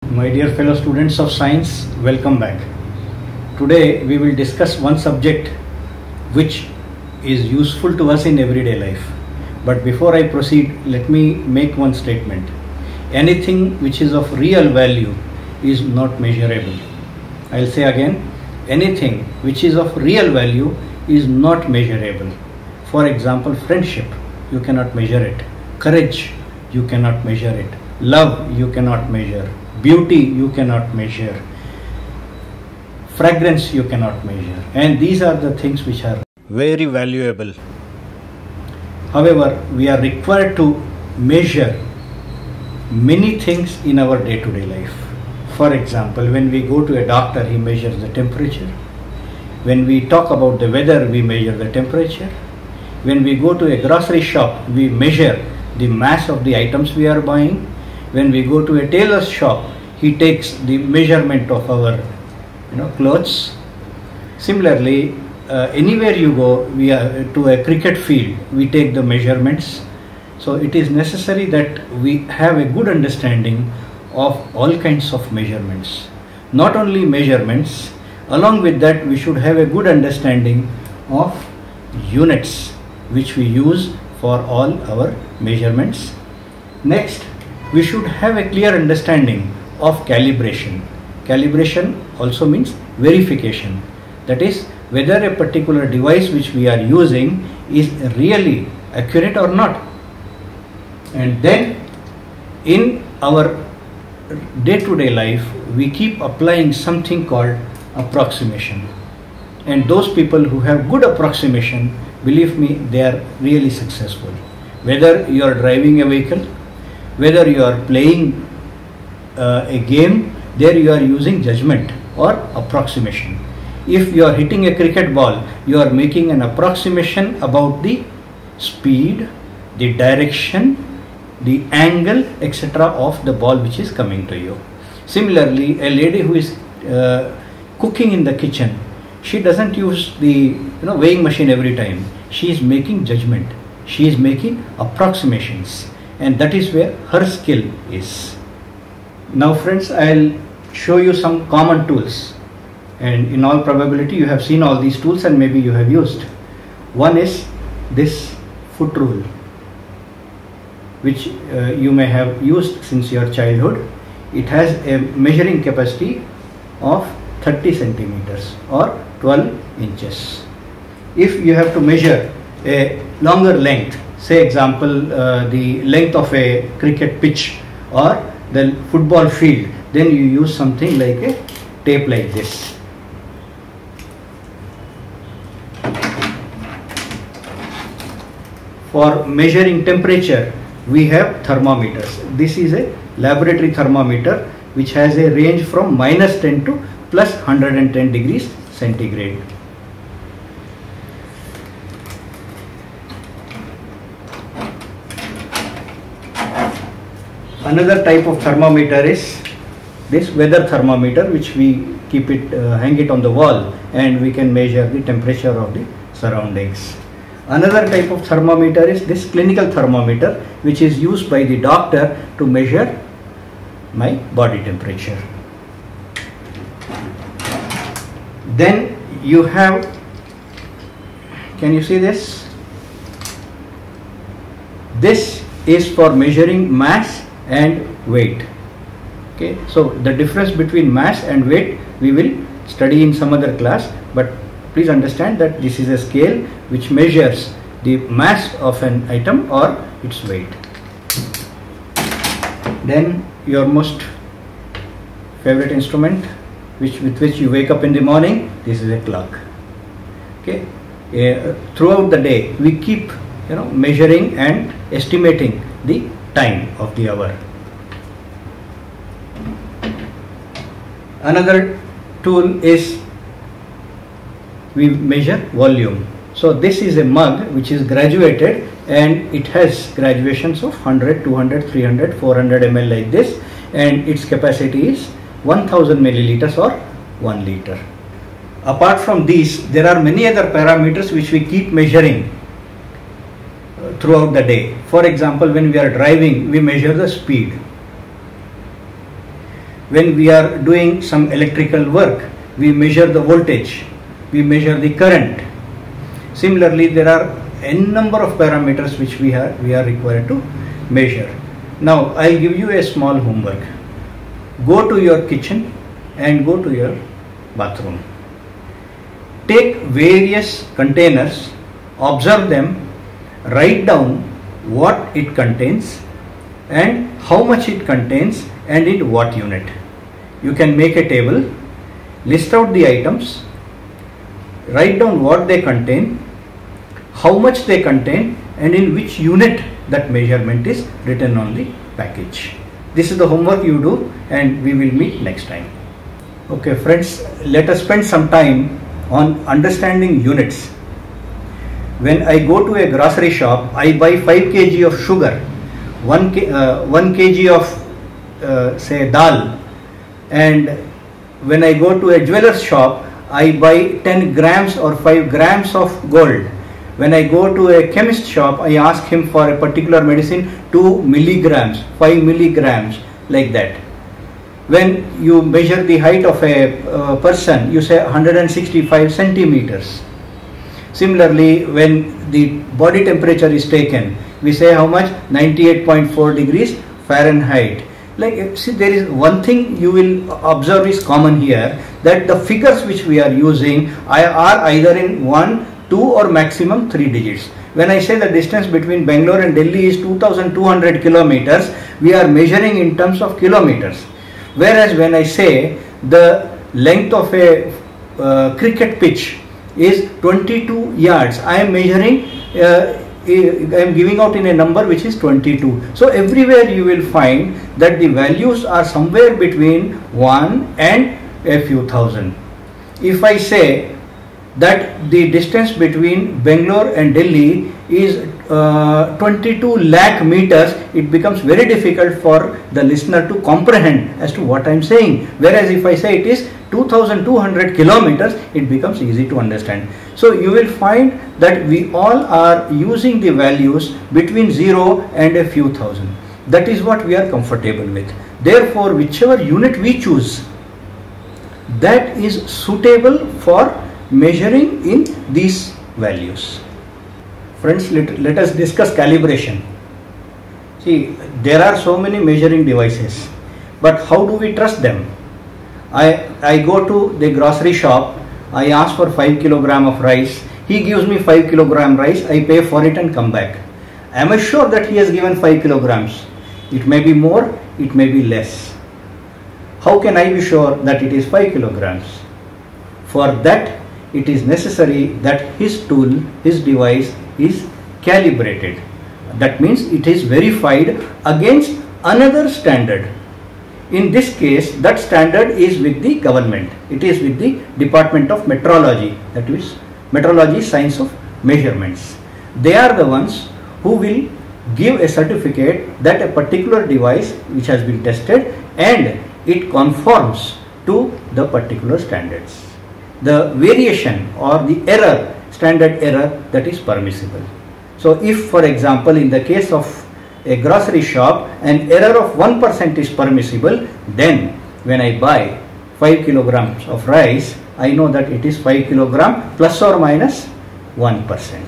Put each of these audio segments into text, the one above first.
My dear fellow students of science, welcome back. Today we will discuss one subject which is useful to us in everyday life. But before I proceed, let me make one statement. Anything which is of real value is not measurable. I'll say again, anything which is of real value is not measurable. For example, friendship, you cannot measure it. Courage, you cannot measure it. Love, you cannot measure. Beauty, you cannot measure. Fragrance, you cannot measure. And these are the things which are very valuable. However, we are required to measure many things in our day-to-day life. For example, when we go to a doctor, he measures the temperature. When we talk about the weather, we measure the temperature. When we go to a grocery shop, we measure the mass of the items we are buying. When we go to a tailor's shop, he takes the measurement of our clothes. Similarly, anywhere you go, we are to a cricket field, we take the measurements. So it is necessary that we have a good understanding of all kinds of measurements. Not only measurements, along with that we should have a good understanding of units which we use for all our measurements. Next, we should have a clear understanding of calibration. Calibration also means verification. That is, whether a particular device which we are using is really accurate or not. And then in our day-to-day life, we keep applying something called approximation. And those people who have good approximation, believe me, they are really successful. Whether you are driving a vehicle, whether you are playing a game, there you are using judgment or approximation. If you are hitting a cricket ball, you are making an approximation about the speed, the direction, the angle, etc. of the ball which is coming to you. Similarly, a lady who is cooking in the kitchen, she doesn't use the weighing machine every time. She is making judgment. She is making approximations. And that is where her skill is. Now friends, I'll show you some common tools. And in all probability, you have seen all these tools and maybe you have used. One is this foot rule, which you may have used since your childhood. It has a measuring capacity of 30 centimeters or 12 inches. If you have to measure a longer length, say example the length of a cricket pitch or the football field, then you use something like a tape like this. For measuring temperature, we have thermometers. This is a laboratory thermometer which has a range from -10 to plus 110 degrees centigrade. Another type of thermometer is this weather thermometer, which we keep it, hang it on the wall, and we can measure the temperature of the surroundings. Another type of thermometer is this clinical thermometer, which is used by the doctor to measure my body temperature. Then you have, can you see this? This is for measuring mass and weight. Okay, so the difference between mass and weight we will study in some other class, but please understand that this is a scale which measures the mass of an item or its weight. Then your most favorite instrument, with which you wake up in the morning, this is a clock. Okay, throughout the day we keep measuring and estimating the time of the hour. Another tool is we measure volume. So this is a mug which is graduated and it has graduations of 100, 200, 300, 400 ml like this, and its capacity is 1000 milliliters or 1 liter. Apart from these, there are many other parameters which we keep measuring throughout the day. For example, when we are driving, we measure the speed. When we are doing some electrical work, we measure the voltage, we measure the current. Similarly, there are n number of parameters which we are required to measure. Now I'll give you a small homework. Go to your kitchen and go to your bathroom. Take various containers, observe them, write down what it contains and how much it contains and in what unit. You can make a table, list out the items, write down what they contain, how much they contain and in which unit that measurement is written on the package. This is the homework you do and we will meet next time. Okay friends, let us spend some time on understanding units. When I go to a grocery shop, I buy 5 kg of sugar, 1 kg of say dal, and when I go to a jeweler's shop, I buy 10 grams or 5 grams of gold. When I go to a chemist shop, I ask him for a particular medicine, 2 milligrams, 5 milligrams, like that. When you measure the height of a person, you say 165 centimeters. Similarly, when the body temperature is taken, we say how much? 98.4 degrees Fahrenheit. Like, see, there is one thing you will observe is common here, that the figures which we are using are either in 1, 2 or maximum 3 digits. When I say the distance between Bangalore and Delhi is 2200 kilometers, we are measuring in terms of kilometers. Whereas when I say the length of a cricket pitch is 22 yards, I am measuring, I am giving out in a number which is 22. So everywhere you will find that the values are somewhere between 1 and a few thousand. If I say that the distance between Bangalore and Delhi is 22 lakh meters, it becomes very difficult for the listener to comprehend as to what I am saying. Whereas if I say it is 2200 kilometers, it becomes easy to understand. So you will find that we all are using the values between 0 and a few thousand. That is what we are comfortable with. Therefore, whichever unit we choose, that is suitable for measuring in these values. Friends, let us discuss calibration. See, there are so many measuring devices, but how do we trust them? I go to the grocery shop, I ask for 5 kilogram of rice, he gives me 5 kilogram rice, I pay for it and come back. Am I sure that he has given 5 kilograms? It may be more, it may be less. How can I be sure that it is 5 kilograms? For that, it is necessary that his tool, his device is calibrated. That means it is verified against another standard. In this case, that standard is with the government. It is with the Department of Metrology, that is Metrology Science of Measurements. They are the ones who will give a certificate that a particular device which has been tested and it conforms to the particular standards. The variation or the error, standard error, that is permissible. So if, for example, in the case of a grocery shop, an error of 1% is permissible, then when I buy 5 kilograms of rice, I know that it is 5 kilogram plus or minus 1%.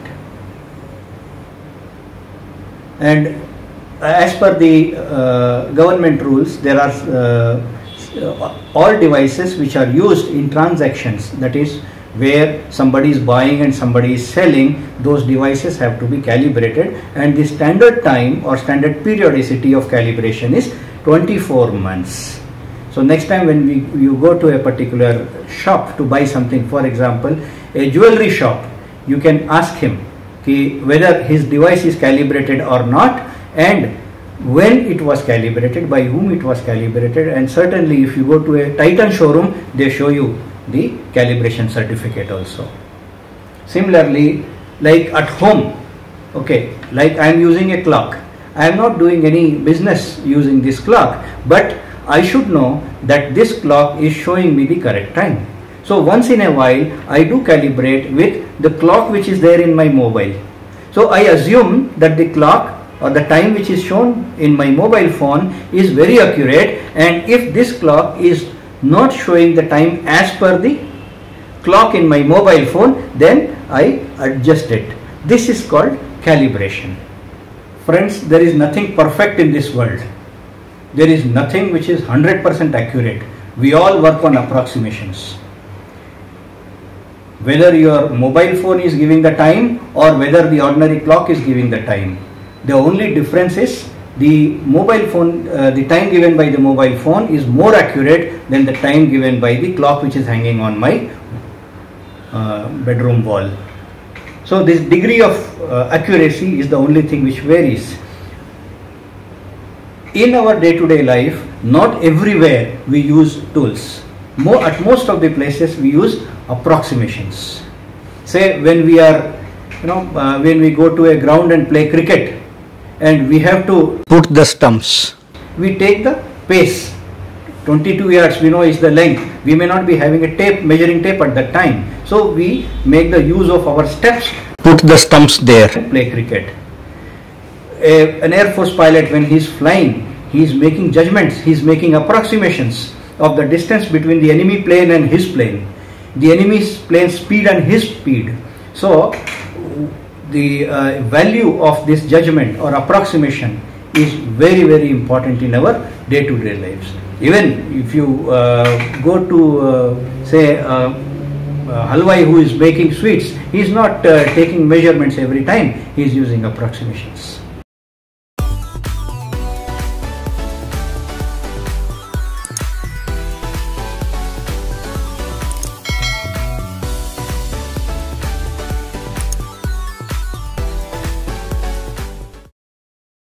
And as per the government rules, there are all devices which are used in transactions, that is where somebody is buying and somebody is selling, those devices have to be calibrated, and the standard time or standard periodicity of calibration is 24 months. So next time when you go to a particular shop to buy something, for example a jewelry shop, you can ask him whether his device is calibrated or not, and when it was calibrated, by whom it was calibrated, and certainly if you go to a Titan showroom, they show you the calibration certificate also. Similarly, like at home, okay, like I am using a clock, I am not doing any business using this clock, but I should know that this clock is showing me the correct time. So once in a while I do calibrate with the clock which is there in my mobile. So I assume that the clock or the time which is shown in my mobile phone is very accurate, and if this clock is not showing the time as per the clock in my mobile phone, then I adjust it. This is called calibration. Friends, there is nothing perfect in this world. There is nothing which is 100% accurate. We all work on approximations. Whether your mobile phone is giving the time or whether the ordinary clock is giving the time, the only difference is the mobile phone, the time given by the mobile phone is more accurate than the time given by the clock which is hanging on my bedroom wall. So this degree of accuracy is the only thing which varies. In our day-to-day life, not everywhere we use tools. At most of the places we use approximations. Say when we are, when we go to a ground and play cricket, and we have to put the stumps, we take the pace. 22 yards we know is the length. We may not be having a measuring tape at that time, so we make the use of our steps, put the stumps there and play cricket. An Air Force pilot, when he is flying, he is making judgments, he is making approximations of the distance between the enemy plane and his plane, the enemy's plane speed and his speed. So the value of this judgment or approximation is very, very important in our day-to-day lives. Even if you go to say halwai who is making sweets, he is not taking measurements every time, he is using approximations.